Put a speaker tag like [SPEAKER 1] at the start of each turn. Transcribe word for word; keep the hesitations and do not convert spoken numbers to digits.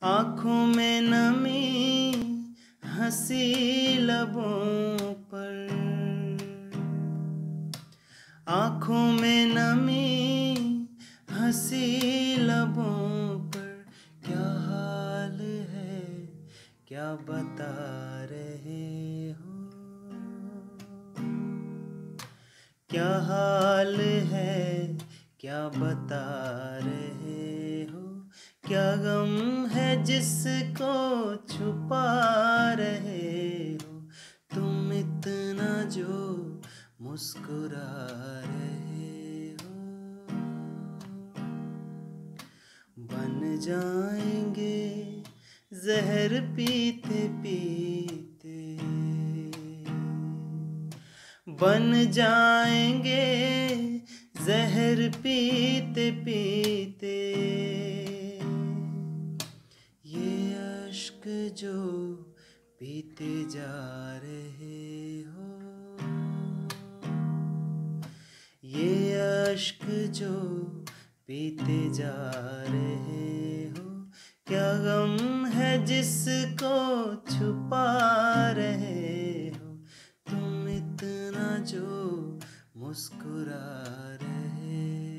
[SPEAKER 1] आँखों में नमी, हंसी लबों पर, आँखों में नमी, हंसी लबों पर। क्या हाल है, क्या बता रहे हो? क्या हाल है, क्या बता रहे हो? क्या गम है जिसको छुपा रहे हो? तुम इतना जो मुस्कुरा रहे हो। बन जाएंगे जहर पीते पीते, बन जाएंगे जहर पीते पीते। ये अश्क जो पीते जा रहे हो, ये अश्क जो पीते जा रहे हो। क्या गम है जिसको छुपा रहे हो? तुम इतना जो मुस्कुरा रहे